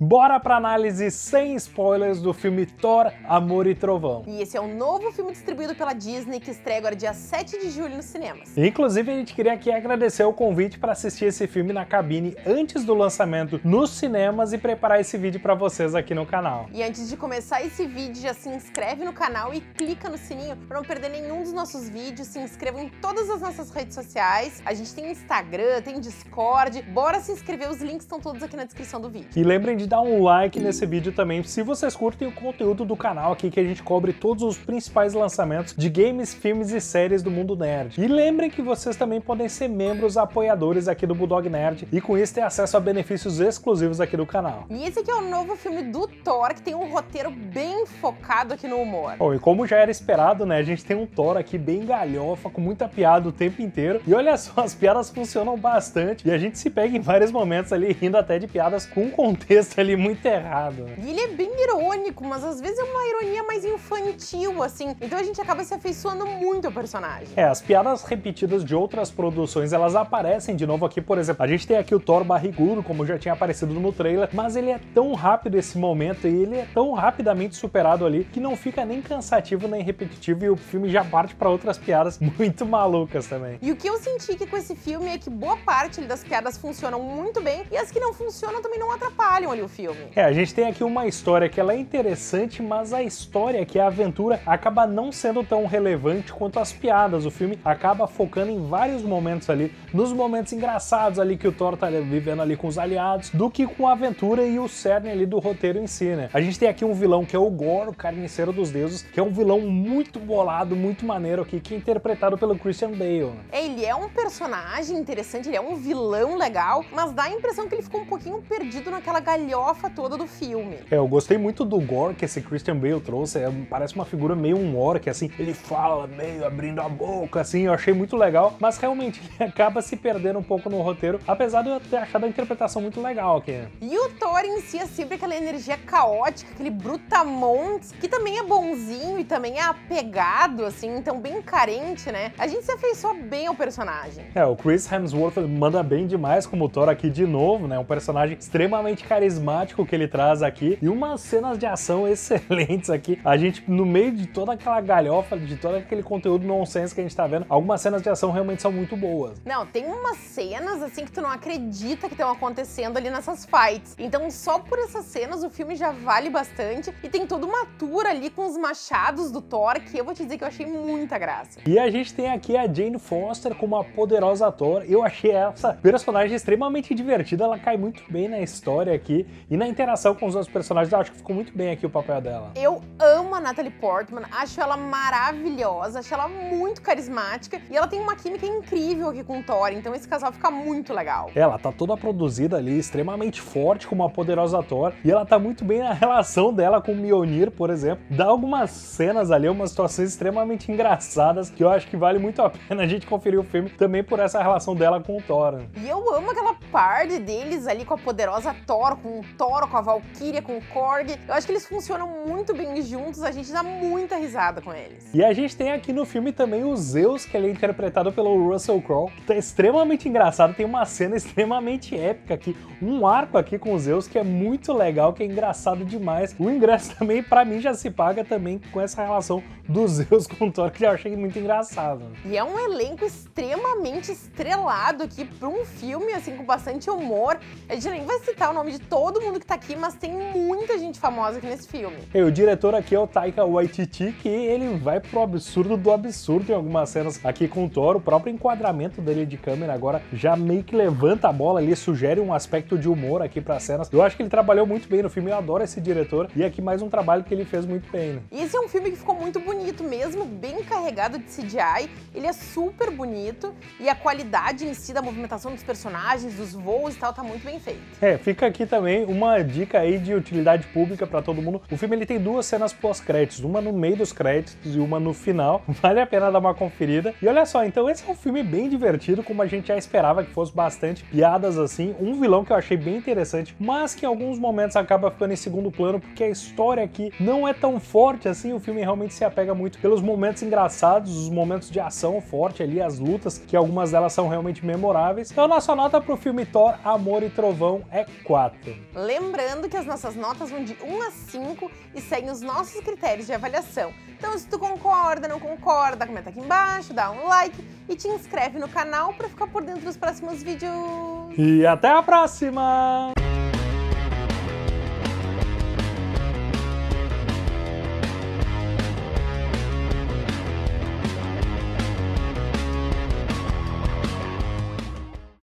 Bora pra análise sem spoilers do filme Thor, Amor e Trovão. E esse é um novo filme distribuído pela Disney que estreia agora dia 7 de julho nos cinemas. Inclusive, a gente queria aqui agradecer o convite para assistir esse filme na cabine antes do lançamento nos cinemas e preparar esse vídeo para vocês aqui no canal. E antes de começar esse vídeo, já se inscreve no canal e clica no sininho para não perder nenhum dos nossos vídeos. Se inscreva em todas as nossas redes sociais. A gente tem Instagram, tem Discord. Bora se inscrever, os links estão todos aqui na descrição do vídeo. E lembrem de dar um like nesse vídeo também, se vocês curtem o conteúdo do canal aqui, que a gente cobre todos os principais lançamentos de games, filmes e séries do mundo nerd. E lembrem que vocês também podem ser membros apoiadores aqui do Bulldog Nerd e com isso ter acesso a benefícios exclusivos aqui do canal. E esse aqui é o novo filme do Thor, que tem um roteiro bem focado aqui no humor. Bom, e como já era esperado, né, a gente tem um Thor aqui bem galhofa, com muita piada o tempo inteiro. E olha só, as piadas funcionam bastante e a gente se pega em vários momentos ali rindo até de piadas com um contexto ali muito errado. E ele é bem irônico, mas às vezes é uma ironia mais infantil, assim. Então a gente acaba se afeiçoando muito ao personagem. As piadas repetidas de outras produções, elas aparecem de novo aqui, por exemplo. A gente tem aqui o Thor barrigudo, como já tinha aparecido no trailer, mas ele é tão rápido esse momento e ele é tão rapidamente superado ali que não fica nem cansativo nem repetitivo e o filme já parte para outras piadas muito malucas também. E o que eu senti aqui com esse filme é que boa parte das piadas funcionam muito bem e as que não funcionam também não atrapalham ali o filme. A gente tem aqui uma história que ela é interessante, mas a história, que é a aventura, acaba não sendo tão relevante quanto as piadas. O filme acaba focando em vários momentos ali, nos momentos engraçados ali que o Thor tá vivendo ali com os aliados, do que com a aventura e o cerne ali do roteiro em si, né? A gente tem aqui um vilão que é o Gorr, o carniceiro dos deuses, que é um vilão muito bolado, muito maneiro aqui, que é interpretado pelo Christian Bale. Ele é um personagem interessante, ele é um vilão legal, mas dá a impressão que ele ficou um pouquinho perdido naquela galhofa toda do filme. Eu gostei muito do Gorr que esse Christian Bale trouxe, parece uma figura meio um orc, assim, ele fala meio abrindo a boca, assim, eu achei muito legal, mas realmente ele acaba se perdendo um pouco no roteiro, apesar de eu ter achado a interpretação muito legal aqui. E o Thor em si é sempre aquela energia caótica, aquele brutamontes, que também é bonzinho e também é apegado, assim, então bem carente, né? A gente se afeiçoa bem ao personagem. O Chris Hemsworth manda bem demais como Thor aqui de novo, né? Um personagem extremamente carismático que ele traz aqui e umas cenas de ação excelentes aqui. A gente, no meio de toda aquela galhofa, de todo aquele conteúdo nonsense que a gente tá vendo, algumas cenas de ação realmente são muito boas. Não, tem umas cenas, assim, que tu não acredita que estão acontecendo ali nessas fights. Então, só por essas cenas, o filme já vale bastante. E tem toda uma tour ali com os machados do Thor, que eu vou te dizer que eu achei muita graça. E a gente tem aqui a Jane Foster como uma poderosa Thor. Eu achei essa personagem extremamente divertida, ela cai muito bem na história aqui. E na interação com os outros personagens, eu acho que ficou muito bem aqui o papel dela. Eu amo a Natalie Portman, acho ela maravilhosa, acho ela muito carismática e ela tem uma química incrível aqui com o Thor, então esse casal fica muito legal. Ela tá toda produzida ali, extremamente forte como uma poderosa Thor, e ela tá muito bem na relação dela com o Mjolnir, por exemplo. Dá algumas cenas ali, umas situações extremamente engraçadas que eu acho que vale muito a pena a gente conferir o filme também por essa relação dela com o Thor. E eu amo aquela parte deles ali com a poderosa Thor, com o Thor, com a Valkyria, com o Korg. Eu acho que eles funcionam muito bem juntos, a gente dá muita risada com eles. E a gente tem aqui no filme também o Zeus, que ele é interpretado pelo Russell Crowe, que tá extremamente engraçado, tem uma cena extremamente épica aqui, um arco aqui com o Zeus que é muito legal, que é engraçado demais. O ingresso também, pra mim, já se paga também com essa relação do Zeus com o Thor, que eu achei muito engraçado. E é um elenco extremamente estrelado aqui pra um filme, assim, com bastante humor. A gente nem vai citar o nome de todo mundo que tá aqui, mas tem muita gente famosa aqui nesse filme. O diretor aqui é o Taika Waititi, que ele vai pro absurdo do absurdo em algumas cenas aqui com o Thor. O próprio enquadramento dele de câmera agora já meio que levanta a bola ali, sugere um aspecto de humor aqui pras cenas. Eu acho que ele trabalhou muito bem no filme, eu adoro esse diretor, e aqui mais um trabalho que ele fez muito bem, né? E esse é um filme que ficou muito bonito mesmo, bem carregado de CGI, ele é super bonito, e a qualidade em si da movimentação dos personagens, dos voos e tal, tá muito bem feito. Fica aqui também uma dica aí de utilidade pública pra todo mundo. O filme ele tem duas cenas créditos, uma no meio dos créditos e uma no final. Vale a pena dar uma conferida. E olha só, então esse é um filme bem divertido, como a gente já esperava que fosse bastante piadas assim. Um vilão que eu achei bem interessante, mas que em alguns momentos acaba ficando em segundo plano, porque a história aqui não é tão forte assim. O filme realmente se apega muito pelos momentos engraçados, os momentos de ação forte ali, as lutas, que algumas delas são realmente memoráveis. Então a nossa nota pro filme Thor, Amor e Trovão é 4. Lembrando que as nossas notas vão de 1 a 5 e seguem os nossos critérios de avaliação. Então se tu concorda, não concorda, comenta aqui embaixo, dá um like e te inscreve no canal para ficar por dentro dos próximos vídeos. E até a próxima!